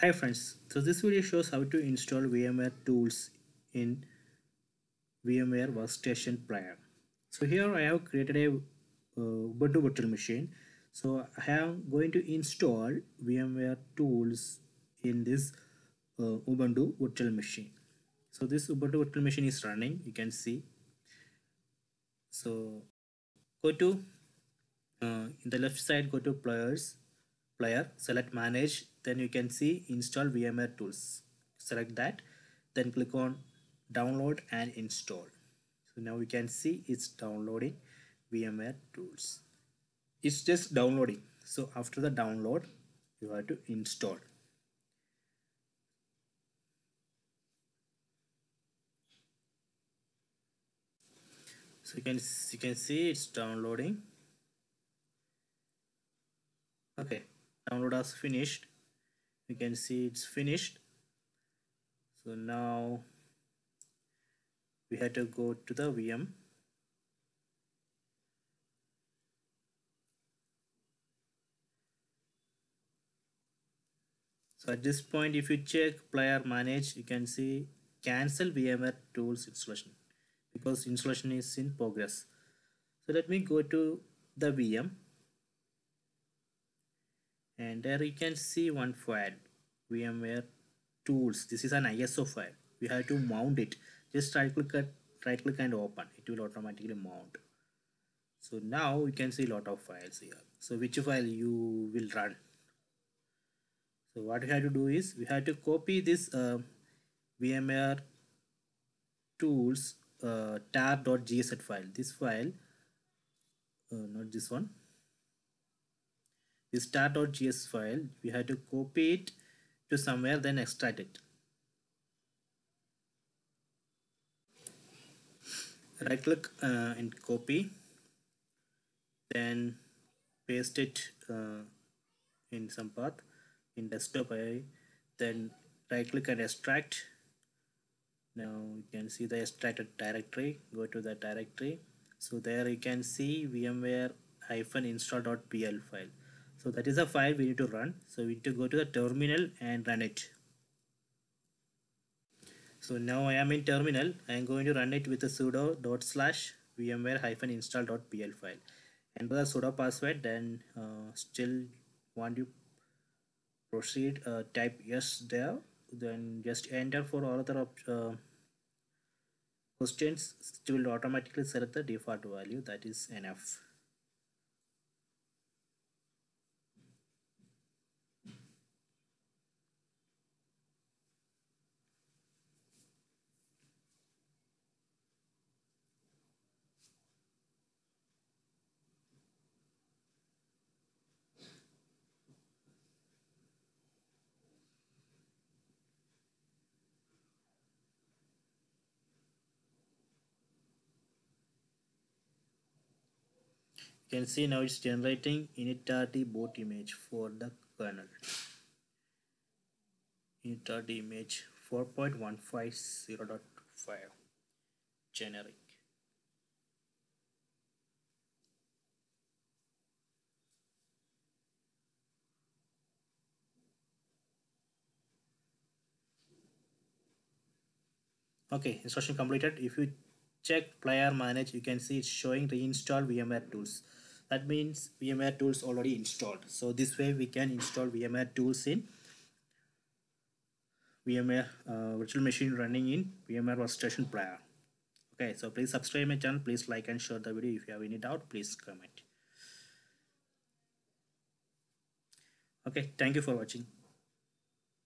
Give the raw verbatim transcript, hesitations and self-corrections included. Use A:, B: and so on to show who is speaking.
A: Hi friends, so this video shows how to install VMware tools in VMware Workstation Player. So here I have created a uh, Ubuntu virtual machine. So I am going to install VMware tools in this uh, Ubuntu virtual machine. So this Ubuntu virtual machine is running, you can see. So go to uh, in the left side, go to players player, select manage, then you can see install VMware tools. Select that, then click on download and install. So now we can see it's downloading VMware tools. It's just downloading. So after the download, you have to install. So you can you can see it's downloading. Okay, download has finished. You can see it's finished. So now we have to go to the V M. So at this point, if you check player manage, you can see cancel VMware tools installation because installation is in progress. So let me go to the V M, and there you can see one file, VMware tools. This is an I S O file. We have to mount it. Just right click at right click and open. It will automatically mount. So now you can see a lot of files here. So which file you will run? So what we have to do is we have to copy this uh, VMware tools uh, tar.gz file. This file, uh, not this one, this tar.gs file, we have to copy it to somewhere, then extract it. Right click uh, and copy, then paste it uh, in some path in desktop I I, then right click and extract. Now you can see the extracted directory. Go to the directory. So there you can see VMware install.pl file. So that is a file we need to run. So we need to go to the terminal and run it. So now I am in terminal. I am going to run it with a sudo dot slash vmware install.pl file. Enter the sudo password, then uh, still want to proceed, uh, type yes there, then just enter for all other uh, questions. It will automatically select the default value, that is enough. You can see now it's generating initrd boot image for the kernel. Initrd image four point one five zero point five generic. Okay, installation completed. If you check player manage, you can see it's showing reinstall VMware tools. That means VMware tools already installed. So this way we can install VMware tools in VMware uh, virtual machine running in VMware Workstation Player. Okay, so please subscribe my channel. Please like and share the video. If you have any doubt, please comment. Okay, thank you for watching.